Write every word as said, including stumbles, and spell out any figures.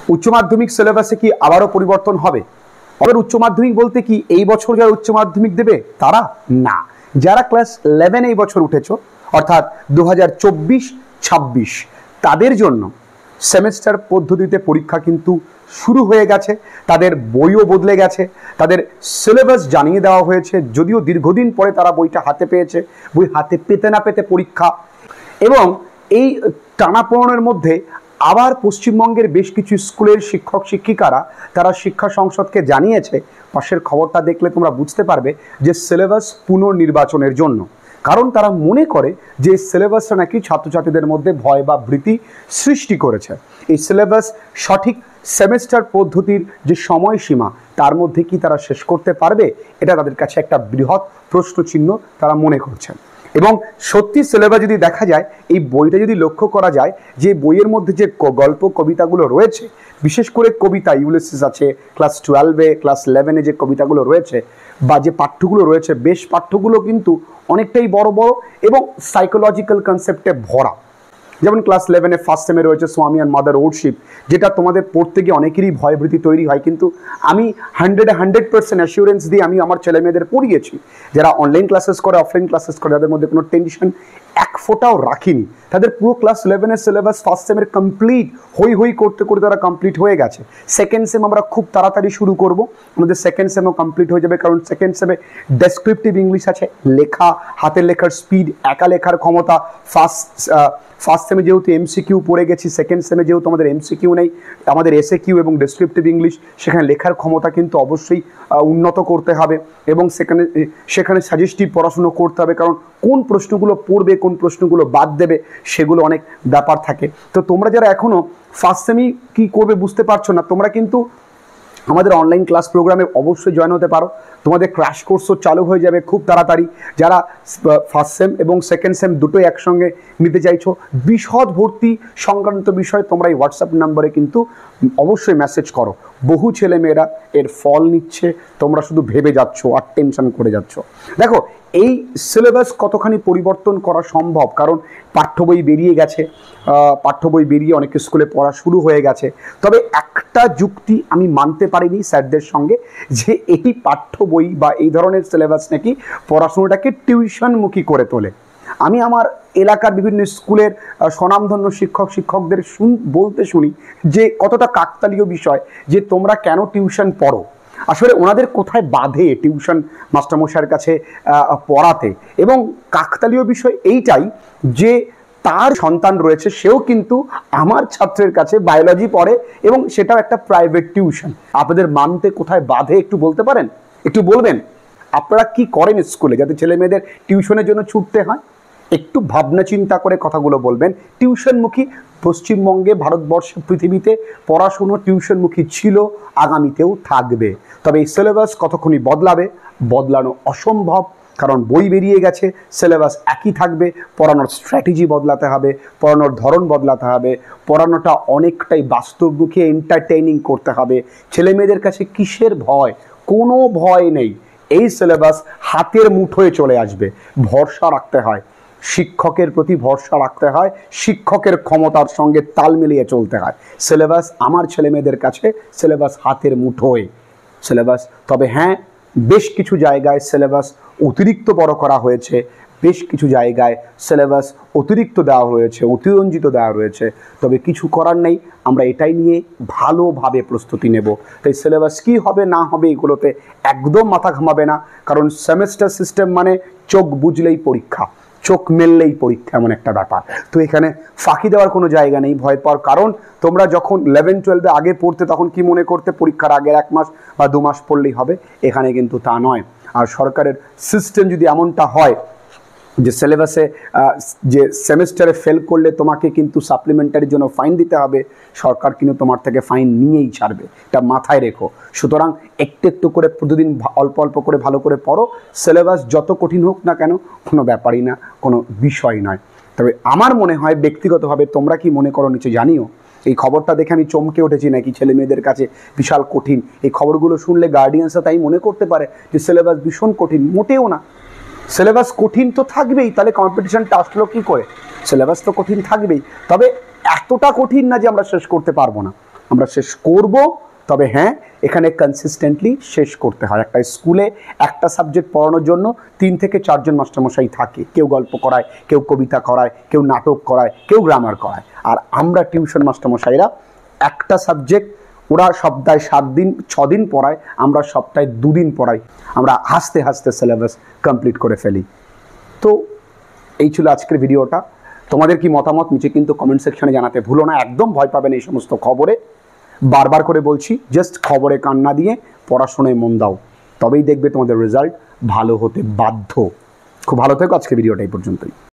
উচ্চ মাধ্যমিক সিলেবাসে কি আবারও পরিবর্তন হবে? আবার উচ্চ মাধ্যমিক বলতে কি এই বছর যারা উচ্চ মাধ্যমিক দেবে তারা না, যারা ক্লাস ইলেভেন এই বছর উঠেছো অর্থাৎ দু হাজার চব্বিশ ছাব্বিশ তাদের জন্য সেমেস্টার পদ্ধতিতে পরীক্ষা কিন্তু শুরু হয়ে গেছে। তাদের বইও বদলে গেছে, তাদের সিলেবাস জানিয়ে দেওয়া হয়েছে, যদিও দীর্ঘদিন পরে তারা বইটা হাতে পেয়েছে। বই হাতে পেতে না পেতে পরীক্ষা, এবং এই টানাপোড়েনের মধ্যে আবার পশ্চিমবঙ্গের বেশ কিছু স্কুলের শিক্ষক শিক্ষিকারা তারা শিক্ষা সংসদকে জানিয়েছে, পাশের খবরটা দেখলে তোমরা বুঝতে পারবে, যে সিলেবাস পুনর্নির্বাচনের জন্য। কারণ তারা মনে করে যে সিলেবাসটা নাকি ছাত্রছাত্রীদের মধ্যে ভয় বা ভীতি সৃষ্টি করেছে। এই সিলেবাস সঠিক সেমেস্টার পদ্ধতির যে সময়সীমা তার মধ্যে কি তারা শেষ করতে পারবে, এটা তাদের কাছে একটা বৃহৎ প্রশ্নচিহ্ন তারা মনে করছেন। এবং সত্যি সিলেবাস যদি দেখা যায়, এই বইটা যদি লক্ষ্য করা যায়, যে বইয়ের মধ্যে যে গল্প কবিতাগুলো রয়েছে, বিশেষ করে কবিতা ইউলিসিস আছে, ক্লাস টুয়েলভে ক্লাস ইলেভেনে যে কবিতাগুলো রয়েছে বা যে পাঠ্যগুলো রয়েছে, বেশ পাঠ্যগুলো কিন্তু অনেকটাই বড় বড় এবং সাইকোলজিক্যাল কনসেপ্টে ভরা। যেমন ক্লাস ইলেভেনে ফার্স্ট সেমে রয়েছে স্বামী অ্যান্ড মাদার ওরশিপ, যেটা তোমাদের পড়তে গিয়ে অনেকেরই ভয়ভীতি তৈরি হয়, কিন্তু আমি হান্ড্রেডে হান্ড্রেড পার্সেন্ট অ্যাসিওরেন্স দিয়ে আমি আমার ছেলে মেয়েদের পড়িয়েছি। যারা অনলাইন ক্লাসেস করে, অফলাইন ক্লাসেস করে, তাদের মধ্যে কোনো টেনশন এক ফোঁটাও রাখিনি। তাদের পুরো ক্লাস ইলেভেনের সিলেবাস ফার্স্ট সেমের কমপ্লিট হই হই করতে করতে তারা কমপ্লিট হয়ে গেছে। সেকেন্ড সেম আমরা খুব তাড়াতাড়ি শুরু করব, আমাদের সেকেন্ড সেমও কমপ্লিট হয়ে যাবে, কারণ সেকেন্ড সেমে ডেসক্রিপটিভ ইংলিশ আছে, লেখা, হাতের লেখার স্পিড, একা লেখার ক্ষমতা। ফার্স্ট ফার্স্ট সেমে যেহেতু এমসিকিউ পড়ে গেছি, সেকেন্ড সেমে যেহেতু আমাদের এমসিকিউ নেই, আমাদের এসএ কিউ এবং ডেসক্রিপটিভ ইংলিশ, সেখানে লেখার ক্ষমতা কিন্তু অবশ্যই উন্নত করতে হবে, এবং সেখানে সেখানে সাজেস্টিভ পড়াশুনো করতে হবে, কারণ কোন প্রশ্নগুলো পড়বে, কোন প্রশ্নগুলো বাদ দেবে, সেগুলো অনেক ব্যাপার থাকে। তো তোমরা যারা এখনও ফার্স্ট সেমি কী করবে বুঝতে পারছো না, তোমরা কিন্তু আমাদের অনলাইন ক্লাস প্রোগ্রামে অবশ্যই জয়েন হতে পারো। তোমাদের ক্র্যাশ কোর্সও চালু হয়ে যাবে খুব তাড়াতাড়ি। যারা ফার্স্ট সেম এবং সেকেন্ড সেম দুটোই একসঙ্গে নিতে চাইছো, বিশদ ভর্তি সংক্রান্ত বিষয়ে তোমরা এই হোয়াটসঅ্যাপ নাম্বারে কিন্তু অবশ্যই মেসেজ করো। বহু ছেলেমেয়েরা এর ফল নিচ্ছে, তোমরা শুধু ভেবে যাচ্ছ আর টেনশন করে যাচ্ছ। দেখো, এই সিলেবাস কতখানি পরিবর্তন করা সম্ভব, কারণ পাঠ্য বই বেরিয়ে গেছে, পাঠ্য বই বেরিয়ে অনেক স্কুলে পড়া শুরু হয়ে গেছে। তবে একটা যুক্তি আমি মানতে পারিনি স্যারদের সঙ্গে, যে এই পাঠ্য বই বা এই ধরনের সিলেবাস নাকি পড়াশুনোটাকে টিউশনমুখী করে তোলে। আমি আমার এলাকার বিভিন্ন স্কুলের স্বনামধন্য শিক্ষক শিক্ষকদের শুন বলতে শুনি যে কতটা কাকতালীয় বিষয়, যে তোমরা কেন টিউশন পড়ো। আসলে ওনাদের কোথায় বাধে টিউশন মাস্টারমশাইয়ের কাছে পড়াতে, এবং কাকতালীয় বিষয় এইটাই যে তার সন্তান রয়েছে, সেও কিন্তু আমার ছাত্রের কাছে বায়োলজি পড়ে, এবং সেটাও একটা প্রাইভেট টিউশন। আপনাদের মানতে কোথায় বাধে একটু বলতে পারেন? একটু বলবেন আপনারা কি করেন স্কুলে যাতে ছেলে মেয়েদের টিউশনের জন্য ছুটতে হয়? একটু ভাবনা চিন্তা করে কথাগুলো বলবেন। টিউশনমুখী পশ্চিমবঙ্গে, ভারতবর্ষে, পৃথিবীতে পড়াশুনো টিউশনমুখী ছিল, আগামীতেও থাকবে। তবে এই সিলেবাস কতক্ষণই বদলাবে, বদলানো অসম্ভব, কারণ বই বেরিয়ে গেছে, সিলেবাস একই থাকবে। পড়ানোর স্ট্র্যাটেজি বদলাতে হবে, পড়ানোর ধরন বদলাতে হবে, পড়ানোটা অনেকটাই বাস্তবমুখী এন্টারটেইনিং করতে হবে। ছেলে মেয়েদের কাছে কিসের ভয়? কোনো ভয় নেই, এই সিলেবাস হাতের মুঠোয় চলে আসবে। ভরসা রাখতে হয়, শিক্ষকের প্রতি ভরসা রাখতে হয়, শিক্ষকের ক্ষমতার সঙ্গে তাল মিলিয়ে চলতে হয়। সিলেবাস আমার ছেলে মেয়েদের কাছে সিলেবাস হাতের মুঠোয় সিলেবাস। তবে হ্যাঁ, বেশ কিছু জায়গায় সিলেবাস অতিরিক্ত বড় করা হয়েছে, বেশ কিছু জায়গায় সিলেবাস অতিরিক্ত দেওয়া হয়েছে, অতিরঞ্জিত দেওয়া রয়েছে। তবে কিছু করার নেই, আমরা এটাই নিয়ে ভালোভাবে প্রস্তুতি নেব। তাই সিলেবাস কী হবে না হবে এগুলোতে একদম মাথা ঘামাবে না, কারণ সেমেস্টার সিস্টেম মানে চোখ বুঝলেই পরীক্ষা, চোখ মেললেই পরীক্ষা, এমন একটা ব্যাপার। তো এখানে ফাঁকি দেওয়ার কোনো জায়গা নেই, ভয় পাওয়ার। কারণ তোমরা যখন ইলেভেন টুয়েলভে আগে পড়তে, তখন কি মনে করতে পরীক্ষার আগের এক মাস বা দু মাস পড়লেই হবে। এখানে কিন্তু তা নয়। আর সরকারের সিস্টেম যদি এমনটা হয় যে সিলেবাসে যে সেমেস্টারে ফেল করলে তোমাকে কিন্তু সাপ্লিমেন্টারির জন্য ফাইন দিতে হবে, সরকার কিন্তু তোমার থেকে ফাইন নিয়েই ছাড়বে, এটা মাথায় রেখো। সুতরাং একটু একটু করে প্রতিদিন অল্প অল্প করে ভালো করে পড়ো। সিলেবাস যত কঠিন হোক না কেন, কোনো ব্যাপারই না, কোনো বিষয় নয়। তবে আমার মনে হয় ব্যক্তিগতভাবে, তোমরা কি মনে করো নিচে জানিও। এই খবরটা দেখে আমি চমকে উঠেছি, নাকি ছেলে মেয়েদের কাছে বিশাল কঠিন। এই খবরগুলো শুনলে গার্ডিয়ানসরা তাই মনে করতে পারে যে সিলেবাস ভীষণ কঠিন। মোটেও না, সিলেবাস কঠিন তো থাকবেই, তাহলে কম্পিটিশনটা আসলো কী করে? সিলেবাস তো কঠিন থাকবেই, তবে এতটা কঠিন না যে আমরা শেষ করতে পারবো না। আমরা শেষ করব, তবে হ্যাঁ এখানে কনসিস্টেন্টলি শেষ করতে হয়। একটা স্কুলে একটা সাবজেক্ট পড়ানোর জন্য তিন থেকে চারজন মাস্টারমশাই থাকে, কেউ গল্প করায়, কেউ কবিতা করায়, কেউ নাটক করায়, কেউ গ্রামার করায়। আর আমরা টিউশন মাস্টারমশাইরা একটা সাবজেক্ট ওরা সপ্তাহে সাত দিন ছ দিন পড়ায়, আমরা সপ্তাহে দুদিন পড়াই। আমরা হাসতে হাসতে সিলেবাস কমপ্লিট করে ফেলি। তো এই ছিল আজকের ভিডিওটা। তোমাদের কি মতামত নিচে কিন্তু কমেন্ট সেকশনে জানাতে ভুলো না। একদম ভয় পাবেন এই সমস্ত খবরে, বারবার করে বলছি, জাস্ট খবরে কান না দিয়ে পড়াশোনায় মন দাও, তবেই দেখবে তোমাদের রেজাল্ট ভালো হতে বাধ্য। খুব ভালো থেকো, আজকে ভিডিওটা এই পর্যন্তই।